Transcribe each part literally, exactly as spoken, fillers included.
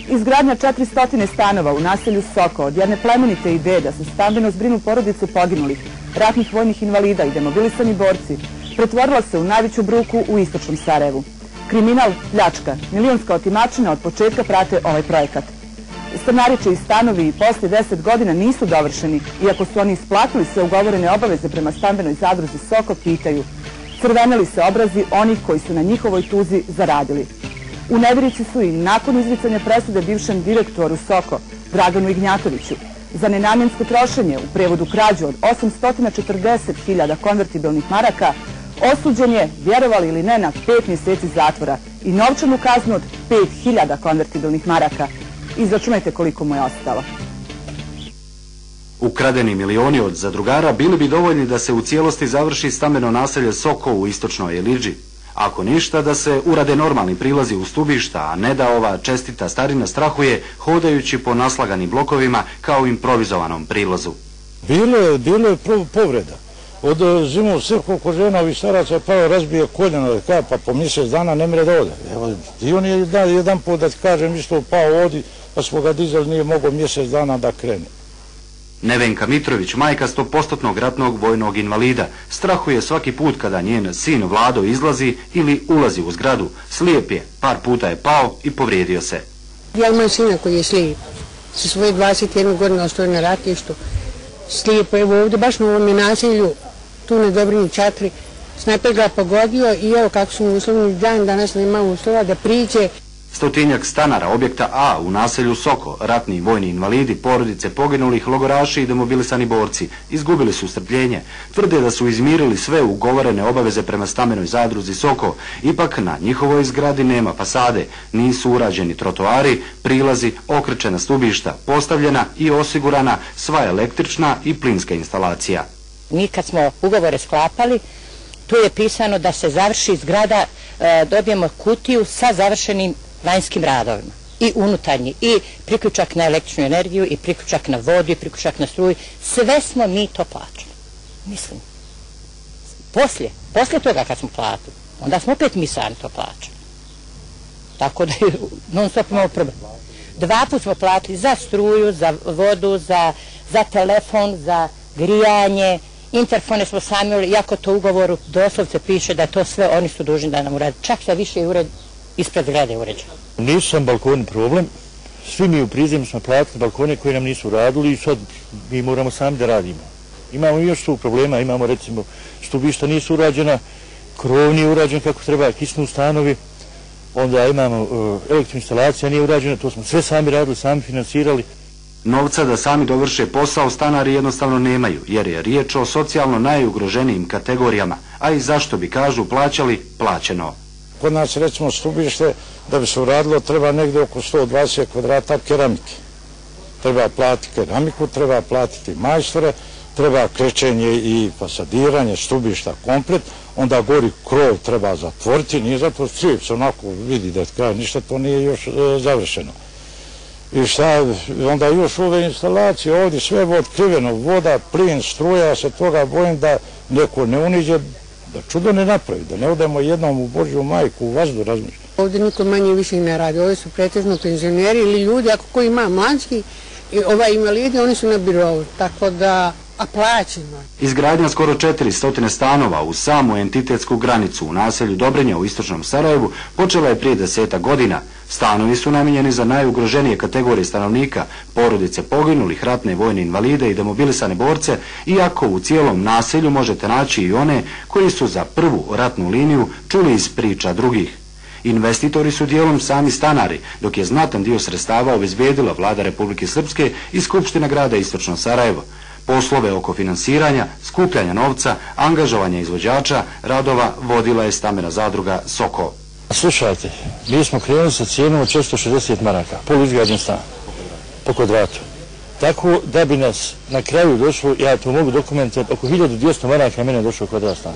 Izgradnja četiristo stanova u naselju Soko od jedne plemenite ideje da se stambeno zbrinu porodicu poginulih, ratnih vojnih invalida i demobilisani borci pretvorila se u najveću bruku u istočnom Sarajevu. Kriminal, pljačka, milionska otimačina od početka prate ovaj projekat. Stanariče i stanovi i poslije deset godina nisu dovršeni, iako su oni isplatili sve ugovorene obaveze prema stambenoj zadruzi Soko, pitaju. Crveneli se obrazi onih koji su na njihovoj tuzi zaradili. U nevjerici su i nakon izricanja presude bivšem direktoru Soko, Draganu Ignjatoviću, za nenamjensko trošenje, u prevodu krađu od osamsto četrdeset hiljada konvertibilnih maraka, osuđen je, vjerovali ili ne, na pet mjeseci zatvora i novčanu kaznu od pet hiljada konvertibilnih maraka. Izračunajte koliko mu je ostalo. Ukradeni milioni od zadrugara bili bi dovoljni da se u cijelosti završi stambeno naselje Soko u istočnoj Ilidži. Ako ništa, da se urade normalni prilazi u stubišta, a ne da ova čestita starina strahuje hodajući po naslaganim blokovima kao improvizovanom prilazu. Bilo je, bilo je povreda. Od zimu sve koliko žena ovih staraca pao razbije koljena, pa po mjesec dana ne mre da ode. Evo, i on je jedan, jedan put da ti kažem isto pao odi, pa smo ga dizali, nije mogao mjesec dana da krene. Nevenka Mitrović, majka stopostotnog ratnog vojnog invalida, strahuje svaki put kada njen sin Vlado izlazi ili ulazi u zgradu. Slijep je, par puta je pao i povrijedio se. Ja imam sina koji je slijep, sa svoje dvadeset jedne godine ostao na ratištu. Slijepo, evo ovdje baš na ovom naselju, tu na Dobrini četiri, snajper ga pogodio i evo kako su mu uslovni dan, danas nema uslova da priđe. Stotinjak stanara objekta A u naselju Soko, ratni vojni invalidi, porodice poginulih, logoraši i demobilisani borci, izgubili su strpljenje. Tvrde da su izmirili sve ugovorene obaveze prema stambenoj zadruzi Soko. Ipak na njihovoj zgradi nema fasade, nisu urađeni trotoari, prilazi, okrečena stubišta, postavljena i osigurana sva električna i plinska instalacija. Mi kad smo ugovore sklapali, tu je pisano da se završi zgrada, e, dobijemo kutiju sa završenim vanjskim radovima. I unutarnji, i priključak na električnu energiju, i priključak na vodu, i priključak na struju. Sve smo mi to plaćali. Mislim. Poslije, poslije toga kad smo platili, onda smo opet mi sami to plaćali. Tako da je non stop imamo problem. Dva put smo platili za struju, za vodu, za, za telefon, za grijanje. Interfone smo sami, iako to u ugovoru doslovce piše da to sve oni su dužni da nam urade. Čak da više ured ispred zgrade uređeno. Nisu sam balkoni problem, svi mi u prizemlju smo platili balkone koji nam nisu radili i sad mi moramo sami da radimo. Imamo još tu problema, imamo recimo stubišta nisu urađena, krov nije urađen kako treba, kisnu stanovi, onda imamo uh, elektroinstalacija nije urađena, to smo sve sami radili, sami finansirali. Novca da sami dovrše posao stanari jednostavno nemaju, jer je riječ o socijalno najugroženijim kategorijama, a i zašto bi, kažu, plaćali plaćeno. Kod nas recimo stubište da bi se uradilo treba negdje oko sto dvadeset kvadrata keramike. Treba platiti keramiku, treba platiti majstore, treba krečenje i fasadiranje stubišta komplet, onda gori krov treba zatvoriti, nije zato crijep se onako vidi da kraj, ništa to nije još e, završeno. I šta, onda još ove instalacije ovdje sve je otkriveno, voda, plin, struja, se toga bojim da neko ne uniđe, da čudo ne napravi, da ne odemo jednom u Božju majku, u vazdu razmišljati. Ovdje niko manje više ne radi, ovdje su pretežno penzioneri ili ljudi, ako ko ima mlađi, ovaj invalidi, oni su na birovu, tako da, a plaćeno. Izgradnja skoro četiristo stanova u samu entitetsku granicu u naselju Dobrinja u istočnom Sarajevu počela je prije desetak godina. Stanovi su namijenjeni za najugroženije kategorije stanovnika, porodice poginulih, ratne vojne invalide i demobilisane borce, iako u cijelom naselju možete naći i one koji su za prvu ratnu liniju čuli iz priča drugih. Investitori su dijelom sami stanari, dok je znatan dio sredstava obezbijedila vlada Republike Srpske i Skupština grada Istočno Sarajevo. Poslove oko finansiranja, skupljanja novca, angažovanja izvođača radova vodila je stambena zadruga Soko. Slušajte, mi smo krenuli sa cijenom od četiristo šezdeset maraka, poluizgrađen stan, po kvadratu. Tako da bi nas na kraju došlo, ja to mogu dokumentirati, oko hiljadu dvjesto maraka mene je došlo kvadrat stana.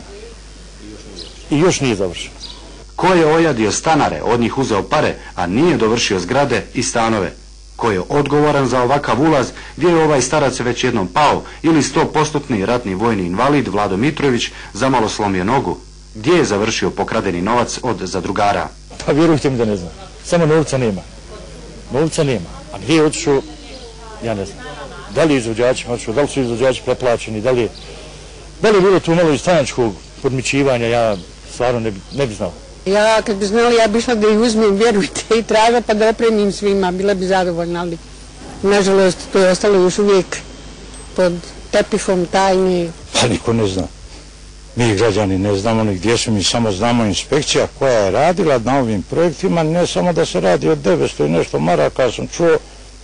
I još nije završeno. Ko je ojadio stanare, od njih uzeo pare, a nije dovršio zgrade i stanove? Ko je odgovoran za ovakav ulaz, gdje je ovaj starac već jednom pao, ili stopostotni ratni vojni invalid Vlado Mitrović zamalo slomio nogu? Gdje je završio pokradeni novac od zadrugara? Pa vjerujte mi da ne znam. Samo novca nema. novca nema. A gdje je otišao, ja ne znam. Da li izvođači, da li su izvođači preplaćeni, da li je, da li je bilo tu malo i stranačkog podmićivanja, ja stvarno ne bi, ne bi znao. Ja kad bi znala, ja bi išla da ih uzmem, vjerujte, i traga pa da opremim svima, bila bi zadovoljna, ali nažalost to je ostalo još uvijek pod tepihom tajni. Pa niko ne zna. Mi građani ne znamo ni gdje su, mi samo znamo inspekcija koja je radila na ovim projektima, ne samo da se radi o devetsto i nešto maraka, sam čuo,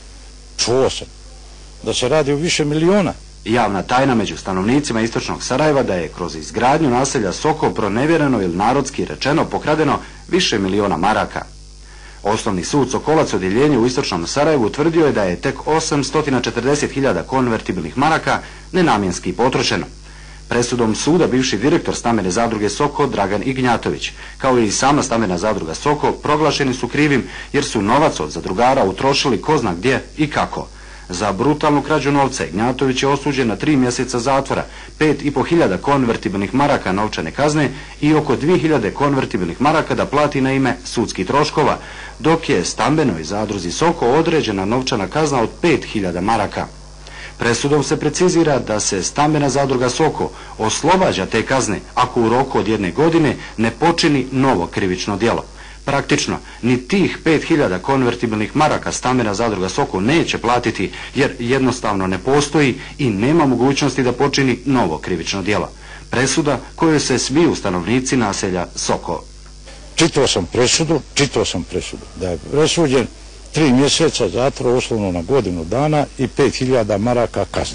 čuo sam, da se radi o više miliona. Javna tajna među stanovnicima istočnog Sarajeva da je kroz izgradnju naselja Soko pronevjereno ili narodski rečeno pokradeno više miliona maraka. Osnovni sud Sokolac odjeljenje u istočnom Sarajevu utvrdio je da je tek osamsto četrdeset hiljada konvertibilnih maraka nenamjenski potrošeno. Presudom suda bivši direktor stambene zadruge Soko Dragan Ignjatović, kao i sama stambena zadruga Soko, proglašeni su krivim jer su novac od zadrugara utrošili ko zna gdje i kako. Za brutalnu krađu novca Ignjatović je osuđen na tri mjeseca zatvora, pet i po hiljada konvertibilnih maraka novčane kazne i oko dvije hiljade konvertibilnih maraka da plati na ime sudskih troškova, dok je stambenoj zadruzi Soko određena novčana kazna od pet hiljada maraka. Presudom se precizira da se stambena zadruga Soko oslobađa te kazne ako u roku od jedne godine ne počini novo krivično djelo. Praktično, ni tih pet hiljada konvertibilnih maraka stambena zadruga Soko neće platiti jer jednostavno ne postoji i nema mogućnosti da počini novo krivično djelo. Presuda koju se smiju stanovnici naselja Soko. Čitao sam presudu, čitao sam presudu, da je presuđen tri mjeseca zatvora uslovno na godinu dana i pet hiljada maraka kazne.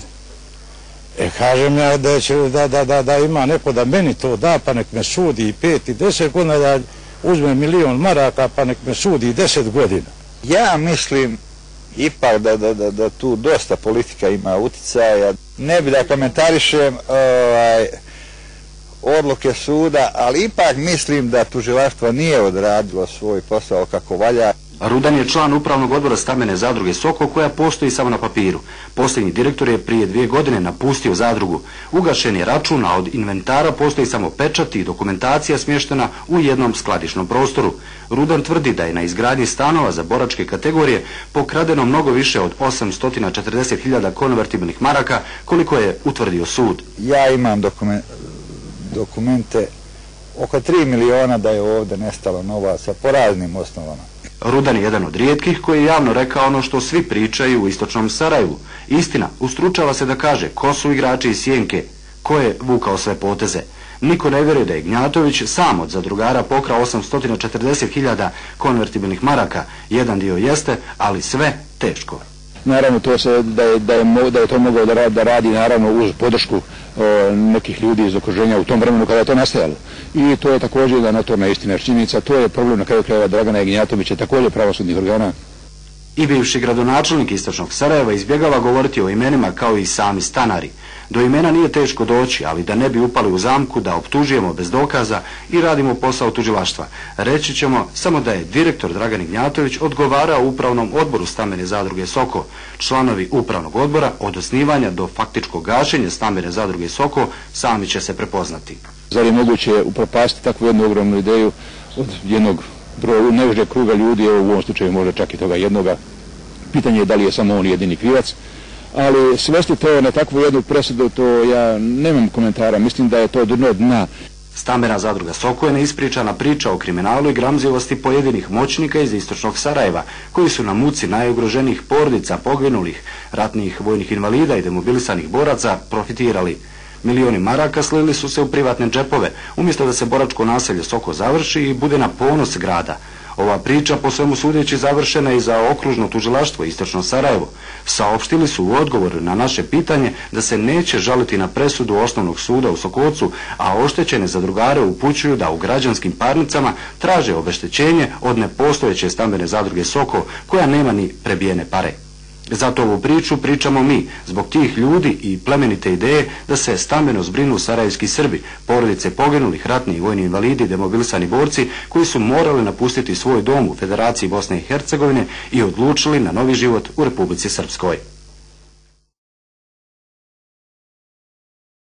E, kažem ja da, će, da, da, da, da ima neko da meni to da, pa nek me sudi i pet i deset godina, da uzme milion maraka, pa nek me sudi i deset godina. Ja mislim ipak da, da, da, da tu dosta politika ima uticaja. Ne bi da komentarišem ovaj, odluke suda, ali ipak mislim da tužilaštvo nije odradilo svoj posao kako valja. Rudan je član upravnog odbora stambene zadruge Soko koja postoji samo na papiru. Posljednji direktor je prije dvije godine napustio zadrugu. Ugašen je račun, a od inventara postoji samo pečat i dokumentacija smještena u jednom skladišnom prostoru. Rudan tvrdi da je na izgradnji stanova za boračke kategorije pokradeno mnogo više od osamsto četrdeset hiljada konvertibilnih maraka, koliko je utvrdio sud. Ja imam dokumen, dokumente oko tri miliona da je ovdje nestalo novaca po raznim osnovama. Rudan je jedan od rijetkih koji je javno rekao ono što svi pričaju u istočnom Sarajevu. Istina, ustručava se da kaže ko su igrači iz Sjenke, ko je vukao sve poteze. Niko ne vjeruje da je Ignjatović sam od zadrugara pokrao osamsto četrdeset hiljada konvertibilnih maraka. Jedan dio jeste, ali sve teško. Naravno to se, da, je, da, je, da je to mogao da radi, da radi naravno uz podršku o, nekih ljudi iz okruženja u tom vremenu kada je to nastajalo. I to je također jedna notorna istina činjenica, to je problem na kraju krajeva Dragana Ignjatovića, također pravosudnih organa. I bivši gradonačelnik istočnog Sarajeva izbjegava govoriti o imenima kao i sami stanari. Do imena nije teško doći, ali da ne bi upali u zamku da optužujemo bez dokaza i radimo posao tužilaštva. Reći ćemo samo da je direktor Dragan Ignjatović odgovarao u upravnom odboru stambene zadruge Soko. Članovi upravnog odbora od osnivanja do faktičkog gašenja stambene zadruge Soko sami će se prepoznati. Zar je moguće upropastiti takvu jednu ogromnu ideju od jednog neužeg kruga ljudi, evo u ovom slučaju možda čak i toga jednoga. Pitanje je da li je samo on jedini krivac, ali svesti to na takvu jednu presudu, to ja nemam komentara, mislim da je to dno dna. Stambena zadruga Soko je neispričana priča o kriminalu i gramzivosti pojedinih moćnika iz istočnog Sarajeva, koji su na muci najugroženijih porodica, poginulih, ratnih vojnih invalida i demobilisanih boraca profitirali. Milioni maraka slili su se u privatne džepove, umjesto da se boračko naselje Soko završi i bude na ponos grada. Ova priča po svemu sudeći završena i za okružno tužilaštvo istočno Sarajevo. Saopštili su u odgovoru na naše pitanje da se neće žaliti na presudu osnovnog suda u Sokolcu, a oštećene zadrugare upućuju da u građanskim parnicama traže obeštećenje od nepostojeće stambene zadruge Soko koja nema ni prebijene pare. Zato ovu priču pričamo mi, zbog tih ljudi i plemenite ideje da se stambeno zbrinu sarajevski Srbi, porodice poginulih, ratni i vojni invalidi, demobilisani borci koji su morali napustiti svoj dom u Federaciji Bosne i Hercegovine i odlučili na novi život u Republici Srpskoj.